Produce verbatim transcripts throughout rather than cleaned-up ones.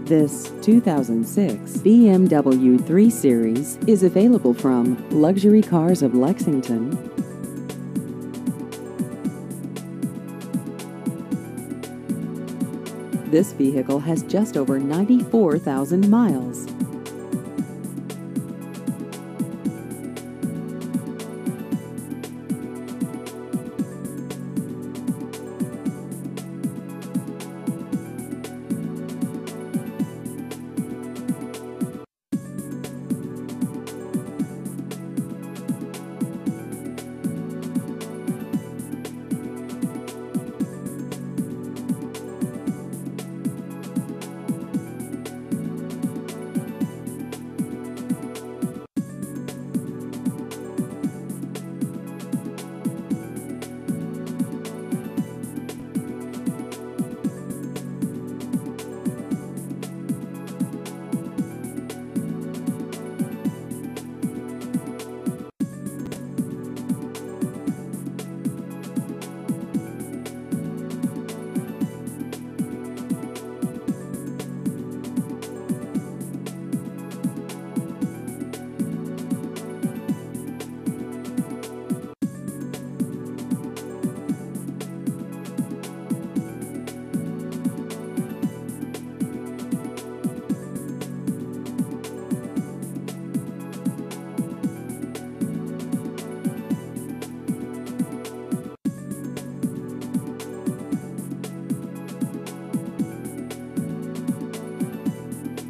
This two thousand six B M W three Series is available from Luxury Cars of Lexington. This vehicle has just over ninety-four thousand miles.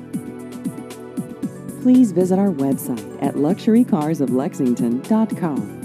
Please visit our website at luxury cars of lexington dot com.